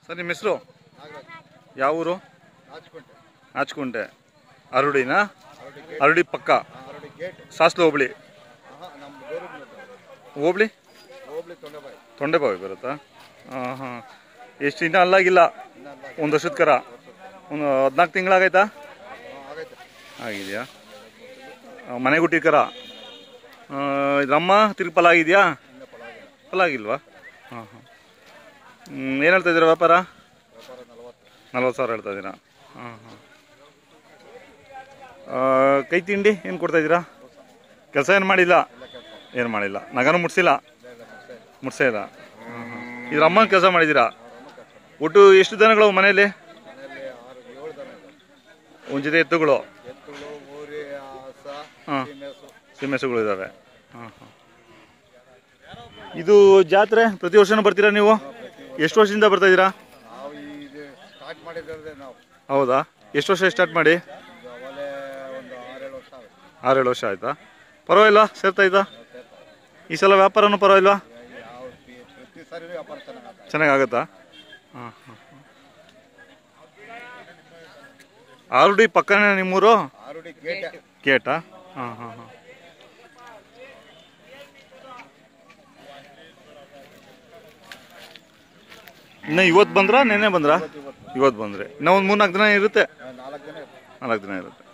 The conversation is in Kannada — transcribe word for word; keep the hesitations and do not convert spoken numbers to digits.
ಸರ್ ನಿಮ್ಮ ಹೆಸರು ಯಾವ ಊರು? ಆಚ್ಕುಂಟೆ. ಅರುಡಿನಾ? ಅರುಡಿ ಪಕ್ಕ ಸಾಸ್ಲು ಹೋಬಳಿ. ಹೋಬಳಿ ತೊಂಡೆಬಾವಿ ಬರುತ್ತಾ? ಹಾಂ ಹಾಂ. ಎಷ್ಟು ದಿನ ಅಲ್ಲಾಗಿಲ್ಲ? ಒಂದು ವರ್ಷದ ಕರ ಒಂದು ಹದಿನಾಲ್ಕು ತಿಂಗಳಾಗೈತಾ? ಆಗಿದೆಯಾ? ಮನೆಗೆ ಹುಟ್ಟಿದ ಕರ. ಇದಮ್ಮ ತಿರುಗಿ ಫಲ ಆಗಿದೆಯಾ? ಫಲ ಆಗಿಲ್ವಾ? ಹಾಂ ಹಾಂ. ಏನು ಹೇಳ್ತಾ ಇದ್ದೀರಾ ವ್ಯಾಪಾರ? ನಲ್ವತ್ತು ಸಾವಿರ ಹೇಳ್ತಾ ಇದ್ದೀರಾ? ಹಾಂ ಹಾಂ. ಕೈ ತಿಂಡಿ ಏನು ಕೊಡ್ತಾಯಿದ್ದೀರಾ? ಕೆಲಸ ಏನು ಮಾಡಿಲ್ಲ? ಏನು ಮಾಡಿಲ್ಲ. ನಗನೂ ಮುಟ್ಸಿಲ್ಲ? ಮುಟ್ಸೇ ಇಲ್ಲ. ಹಾಂ ಹಾಂ. ಇದ್ರ ಅಮ್ಮನ ಕೆಲಸ ಮಾಡಿದ್ದೀರಾ? ಒಟ್ಟು ಎಷ್ಟು ದನಗಳು ಮನೆಯಲ್ಲಿ? ಒಂದು ಜೊತೆ ಎತ್ತುಗಳು? ಹಾಂ, ಸೀಮೆಸುಗಳು ಇದ್ದಾವೆ. ಹಾಂ ಹಾಂ. ಇದು ಜಾತ್ರೆ ಪ್ರತಿ ವರ್ಷನೂ ಬರ್ತೀರಾ ನೀವು? ಎಷ್ಟು ವರ್ಷದಿಂದ ಬರ್ತಾ ಇದ್ದೀರಾ? ಹೌದಾ? ಎಷ್ಟು ವರ್ಷ ಸ್ಟಾರ್ಟ್ ಮಾಡಿ? ಆರೇಳು ವರ್ಷ ಆಯ್ತಾ? ಪರವಾಗಿಲ್ವಾ? ಸೇರ್ತಾ ಇದ್ದ? ಈ ಸಲ ವ್ಯಾಪಾರನೂ ಪರವಾಗಿಲ್ವಾ? ಚೆನ್ನಾಗಾಗತ್ತಾ? ಹಾಂ ಹಾಂ. ಆರುಡಿ ಪಕ್ಕನೇ ನಿಮ್ಮೂರು? ಕೇಟಾ? ಹಾಂ ಹಾಂ ಹಾಂ. ಇನ್ನು ಇವತ್ತು ಬಂದ್ರಾ ನೆನ್ನೆ ಬಂದ್ರಾ? ಇವತ್ತು ಬಂದರೆ ಇನ್ನೂ ಒಂದು ಮೂರು ನಾಲ್ಕು ದಿನ ಇರುತ್ತೆ. ನಾಲ್ಕು ದಿನ ಇರುತ್ತೆ.